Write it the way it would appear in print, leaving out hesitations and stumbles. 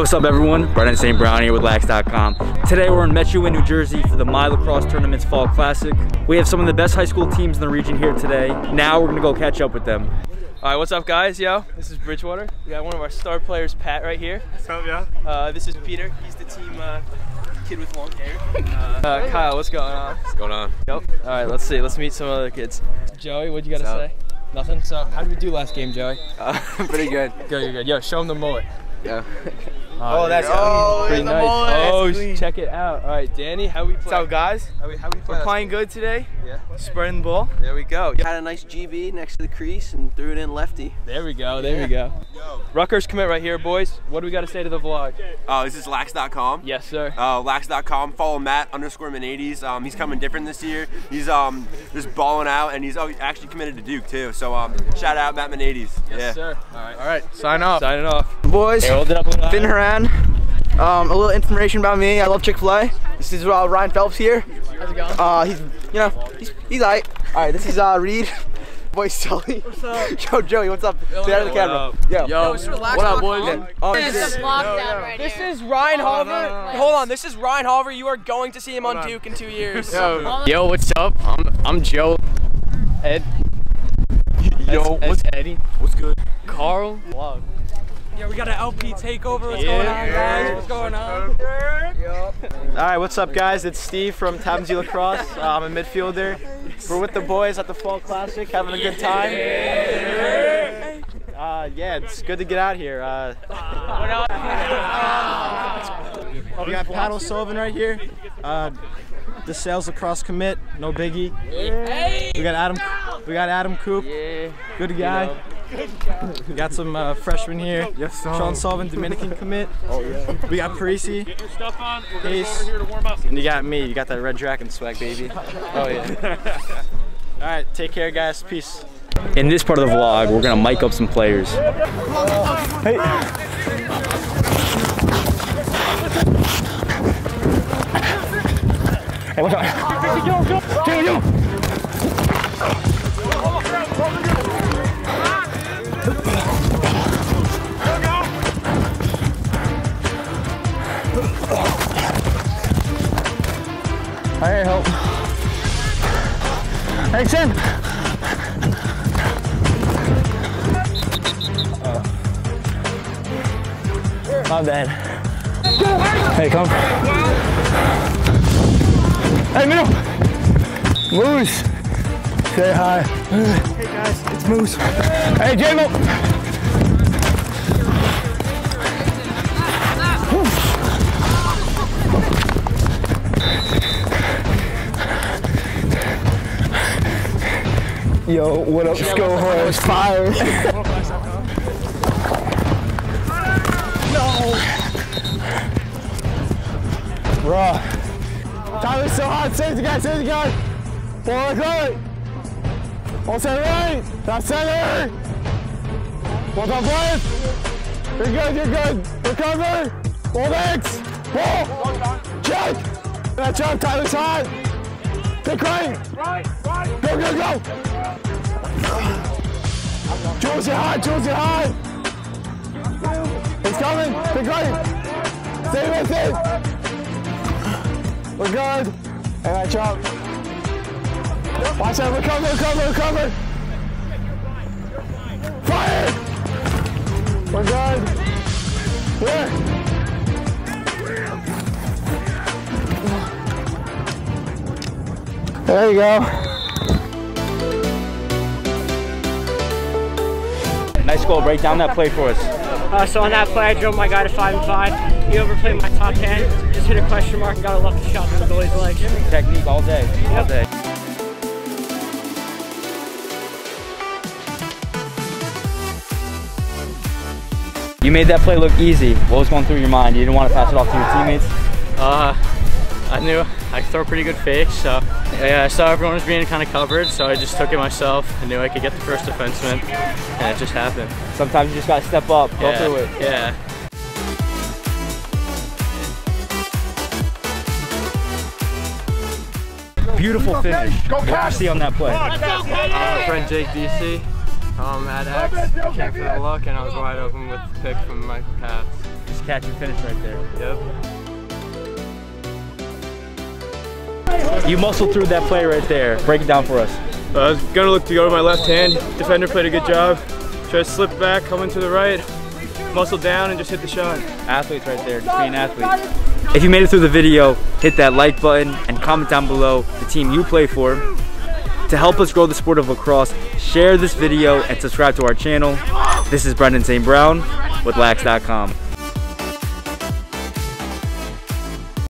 Hey, what's up everyone? Brendan St. Brown here with Lax.com. Today we're in Metuchen, New Jersey for the My Lacrosse Tournament's Fall Classic. We have some of the best high school teams in the region here today. Now we're gonna go catch up with them. All right, what's up guys? Yo, this is Bridgewater. We got one of our star players, Pat, right here. What's up, yeah? This is Peter. He's the team kid with long hair. Kyle, what's going on? What's going on? Yep. All right, let's see. Let's meet some other kids. Joey, what you gotta say? Nothing? So, how did we do last game, Joey? Pretty good. Good. Yo, show him the mullet. Yeah. Oh, that's pretty nice. mullet. Oh, check it out. All right, Danny, how we play? What's up, guys? How we play? We're playing good today. Yeah. Spreading the ball. There we go. Had a nice GB next to the crease and threw it in lefty. There we go. There we go. Rutgers commit right here, boys. What do we got to say to the vlog? This is Lax.com. Yes, sir. Lax.com. Follow Matt_Manates. He's coming different this year. He's just balling out, and he's actually committed to Duke too. So shout out Matt Manates. Yes, sir. All right. Sign off. Signing off. Boys, Hey, hold it up a little Finn higher. Haran. A little information about me. I love Chick-fil-A. This is Ryan Phelps here. How's it going? He's alright. Alright, this is Reed. Boy Sully. What's up? Yo, Joey, what's up? Say hi to the camera. Yo, what up, boys? This is Ryan Halver. Hold on, this is Ryan Halver. You are going to see him on Duke in 2 years. Yo, what's up? I'm Joe. Ed. Yo, what's Eddie? What's good? Carl. Vlog. Yeah, we got an LP takeover. What's going on, guys? What's going on? Alright, what's up, guys? It's Steve from Tappan Zee Lacrosse. I'm a midfielder. We're with the boys at the Fall Classic, having a good time. Yeah, it's good to get out here. We got Pat O'Sullivan right here. The sales lacrosse commit, no biggie. We got Adam Coop, good guy. We got some freshmen here. Yes, Sean Sullivan, Dominican commit. We got Parisi, Case, and you got me. You got that Red Dragon swag, baby. Oh yeah. All right, take care, guys. Peace. In this part of the vlog, we're gonna mic up some players. Hey. Hey, what's up? Yo. I need help. Hey, Sam. My bad. Hey, come. Hey, middle. Moose. Say hi. Hey guys, it's Moose. Hey, J-Mo. Yo, what up, Skull Horse? Fire. No. Raw. Tyler's so hot. Save the guy. Ball right. Ball center right. That's center. Ball down left. You're good. Recover. Ball next. Ball. Check. That jump. Tyler's hot. Pick right. Go. Jules, you're hot. He's coming. Pick right. Stay with it. We're good. And that jump. Watch out. Recover. Fire. We're good. Here. There you go. Nice goal. Break down that play for us. So on that play, I drove my guy to 5 and 5. He overplayed my top 10. Just hit a question mark and got a lucky shot from the goalie's legs. Technique all day. All day. You made that play look easy. What was going through your mind? You didn't want to pass it off to your teammates? I knew I could throw a pretty good fake, so yeah, I saw everyone was being kind of covered, so I just took it myself. I knew I could get the first defenseman, and it just happened. Sometimes you just gotta step up, go through it. Yeah. Beautiful finish. What did you see on that play? My friend Jake DC, at X, came for the look, and I was wide open with the pick from Michael Katz. Nice catch and finish right there. Yep. You muscled through that play right there. Break it down for us. I was gonna look to go to my left hand. Defender played a good job. Try to slip back, come into the right, muscle down, and just hit the shot. Athletes right there, just being athletes. If you made it through the video, hit that like button and comment down below the team you play for. To help us grow the sport of lacrosse, share this video and subscribe to our channel. This is Brendan St. Brown with Lax.com.